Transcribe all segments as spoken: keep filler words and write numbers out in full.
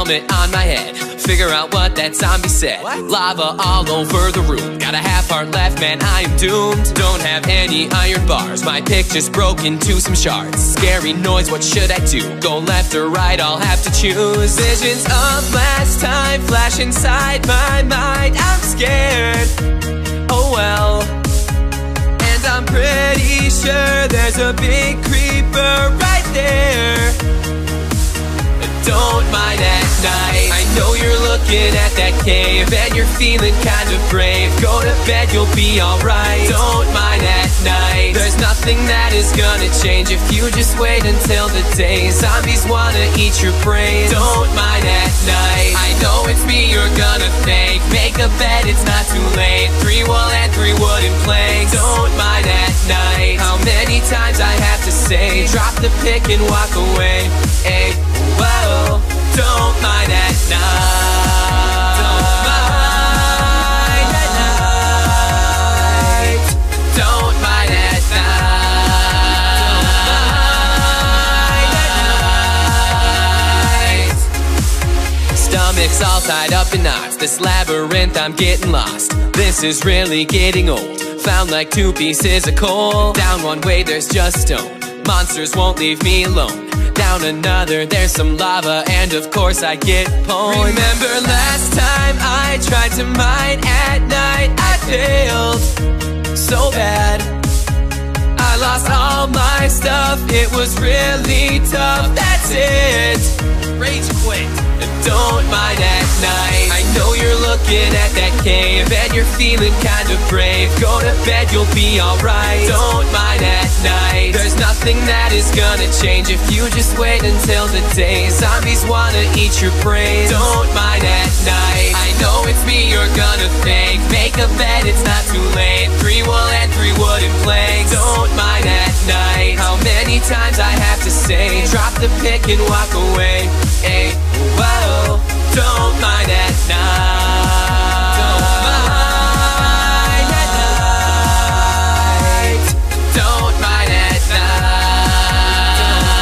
helmet on my head. Figure out what that zombie said. What? Lava all over the room. Got a half heart left, man, I am doomed. Don't have any iron bars. My pick just broke into some shards. Scary noise, what should I do? Go left or right, I'll have to choose. Visions of last time flash inside my mind. I'm scared, oh well. And I'm pretty sure there's a big creeper right there. Don't mind at night. I know you're looking at that cave and you're feeling kind of brave. Go to bed, you'll be alright. Don't mind at night. There's nothing that is gonna change if you just wait until the day. Zombies wanna eat your brain. Don't mind at night. I know it's me you're gonna thank. Make a bed, it's not too late. Three wool and three wooden planks. Don't mind at night. How many times I have to say, drop the pick and walk away. Hey, whoa, don't mind at night. Don't mind at night. Don't mind at night. Stomach's all tied up in knots. This labyrinth, I'm getting lost. This is really getting old. Found like two pieces of coal. Down one way, there's just stone. Monsters won't leave me alone. Down another, there's some lava, and of course I get pwned. Remember last time I tried to mine at night? I failed so bad. I lost all my stuff, it was really tough. That's it, rage quit. Don't mind at night. I know you're looking at that cave and you're feeling kind of brave. Go to bed, you'll be alright. Don't mind at night. There's nothing that is gonna change if you just wait until the day. Zombies wanna eat your brain. Don't mind at night. I know it's me you're gonna thank. Make a bed, it's not too late. Three wool and three wooden planks. Don't mind at night. How many times I have to say, drop the pick and walk away. Hey, whoa, don't mind at night. Don't mind at night. Don't mind at night.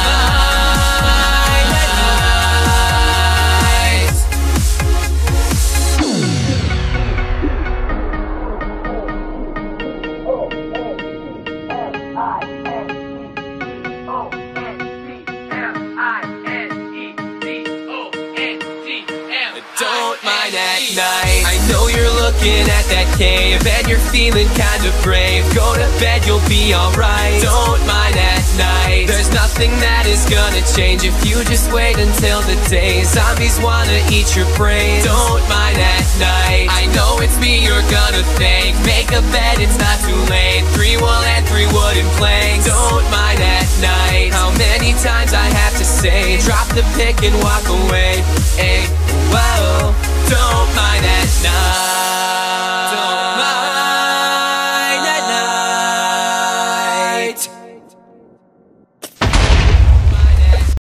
Don't mind at night. I know you're looking at that cave and you're feeling kind of brave. Go to bed, you'll be alright. Don't mind at night. There's nothing that is gonna change if you just wait until the day. Zombies wanna eat your brain. Don't mind at night. I know it's me you're gonna thank. Make a bed, it's not too late. Three wool and three wooden planks. Don't mind at night. How many times I have to say, drop the pick and walk away. Hey, whoa, don't mind.